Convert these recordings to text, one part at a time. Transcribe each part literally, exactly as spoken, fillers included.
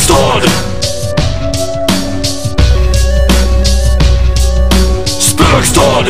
Spökstad. Spökstad.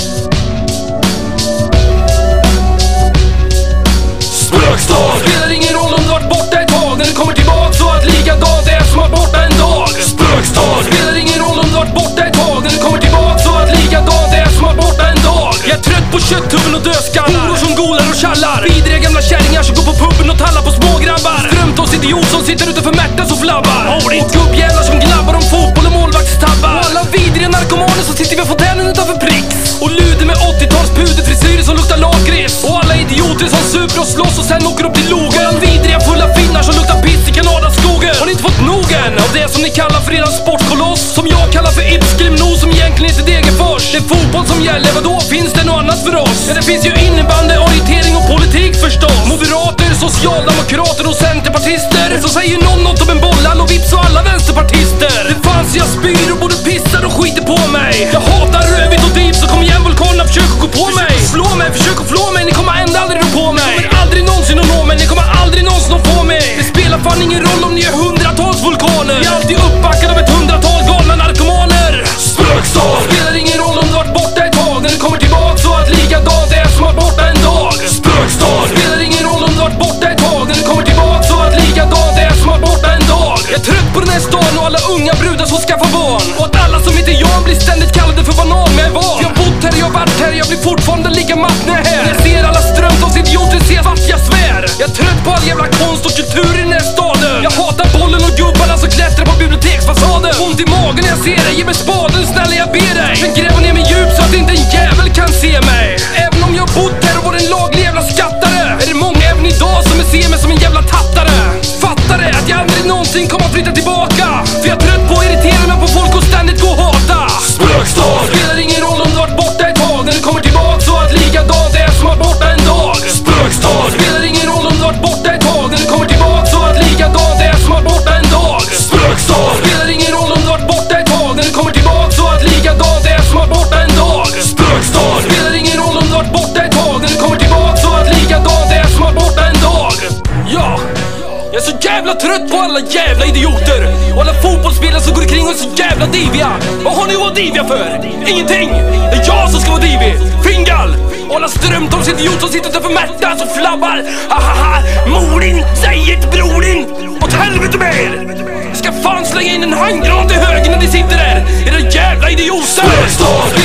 Spökstad. Spelar ingen roll om du varit borta ett tag, när du kommer tillbaka så att likadant är som att borta en dag. Spökstad. Spelar ingen roll om du varit borta ett tag, när du kommer tillbaka så att likadant är som att borta en dag. Jag är trött på kötthuvuden och dödskallar, horor som golar och tjallar, vidriga gamla kärringar som går på puben och tallar på smågrabbar, strömtås idiot som sitter utanför Märtas och flabbar, och gubbjävlar som glabbar om fotboll och målvaktstabbar, och alla vidriga narkomaner som sitter vid fontänen utanför Prix, och luder med åttio-tals puderfrisyrer som luktar lakrits, och alla idioter som super och slåss och sen åker upp till logen, och vidriga fulla finnar som luktar piss i Kanadaskogen. Har ni inte fått nog än av det som ni kallar för eran sportkoloss, som jag kallar för Ipskrimno, som egentligen heter Degerfors? Det är fotboll som gäller, vadå finns det något annat för oss? Ja, det finns ju innebandy, orientering och politik förstås. Moderater, socialdemokrater och centerpartister som säger någon något om en bollhall och vips och alla vänsterpartister. Det fanns jag spyr och både pissar och skiter på mig. Jag hatar rövigt och div, så kom igen vulkanerna, försök att gå på mig. Slå mig, försök att flå mig, ni kommer ändå aldrig rå på mig. Ni kommer aldrig någonsin att nå mig, ni kommer aldrig någonsin att få mig. Det spelar fan ingen roll om ni är hundratals vulkaner, jag är alltid uppbackad av ett hundratal galna narkomaner. Spökstad. Spelar ingen roll om du varit borta ett tag, när du kommer tillbaka så att likadant är som att borta en dag. Spökstad. Spelar ingen roll om du varit borta ett tag, när du kommer tillbaka så att likadant är som att borta en dag. Jag är trött på den här stan och alla unga brudar som skaffar barn, och att alla som heter Jan blir ständigt kallade för banan, men jag är van. Jag har bott här, jag har varit här, jag blir fortfarande lika matt när jag är här. Jag ser alla strömtås idioter, ser vart jag svär. Jag är trött på all jävla konst och kultur i den här staden. Jag hatar bollen och gubbarna som klättrar på biblioteksfasaden. Ont i magen när jag ser dig, ge mig spaden snälla jag ber dig. Sen gräva ner mig djup så att inte en jävel kan se mig. Även om jag bott här och var en laglig jävla skattare, är det många även idag som ser mig som en jävla tattare. Fattar det att jag aldrig någonsin kommer att flytta tillbaka, för jag är trött på att irritera mig på folk och ständigt gå och hata. Spökstad. Spelar ingen roll om du varit borta ett tag, när du kommer tillbaka så att likadant är som att borta en dag. Spökstad. Spelar ingen roll om du varit borta ett tag, när du kommer tillbaka så att likadant är som att borta en dag. Spökstad. Spelar ingen roll om du varit borta ett tag, när du kommer tillbaka så att likadant är som att borta en dag. Spökstad. Spelar ingen roll om du varit borta ett tag, när du kommer tillbaka så att likadant är som att borta en dag. Ja, jag är så jävla trött på alla jävla idioter och alla fotbollsspelare som går omkring och är så jävla diviga. Vad har ni att vara diviga för? Ingenting! Det är jag som ska vara divig! Fingal! Och alla strömtårs idioter som sitter utanför Märtas och flabbar. Hahaha! Morin säger till brorin! Åt helvete med er! Jag ska fan slänga in en handgranat i högen när ni sitter där! Era jävla idioter! Spökstad.